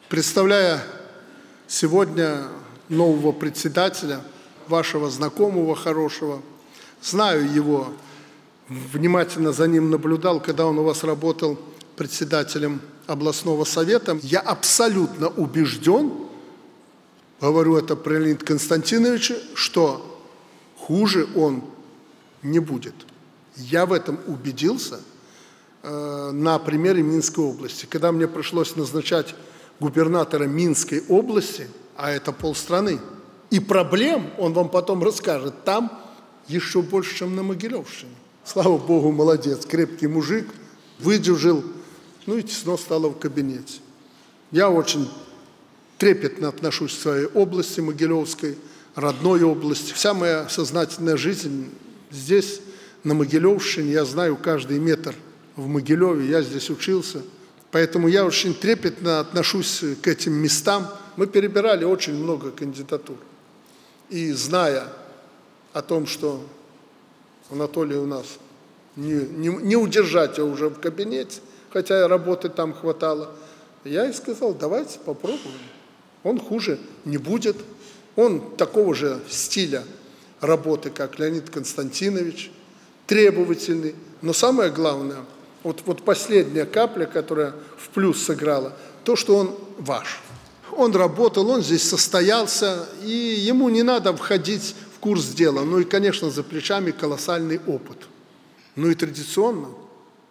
Представляя сегодня нового председателя, вашего знакомого хорошего, знаю его, внимательно за ним наблюдал, когда он у вас работал председателем областного совета. Я абсолютно убежден, говорю это про Леонида Константиновича, что хуже он не будет. Я в этом убедился на примере Минской области. Когда мне пришлось назначать губернатора Минской области, а это полстраны, и проблем, он вам потом расскажет, там еще больше, чем на Могилевщине. Слава Богу, молодец, крепкий мужик, выдержал, ну и тесно стало в кабинете. Я очень трепетно отношусь к своей области Могилевской, родной области. Вся моя сознательная жизнь здесь, на Могилевщине, я знаю каждый метр в Могилеве, я здесь учился. Поэтому я очень трепетно отношусь к этим местам. Мы перебирали очень много кандидатур. И зная о том, что Анатолий у нас не удержать его уже в кабинете, хотя работы там хватало, я и сказал, давайте попробуем. Он хуже не будет. Он такого же стиля работы, как Леонид Константинович, требовательный. Но самое главное, вот последняя капля, которая в плюс сыграла, то, что он ваш. Он работал, он здесь состоялся, и ему не надо входить в курс дела. Ну и, конечно, за плечами колоссальный опыт. Ну и традиционно,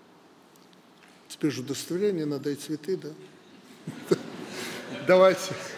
теперь же удостоверение надо и цветы, да? Давайте.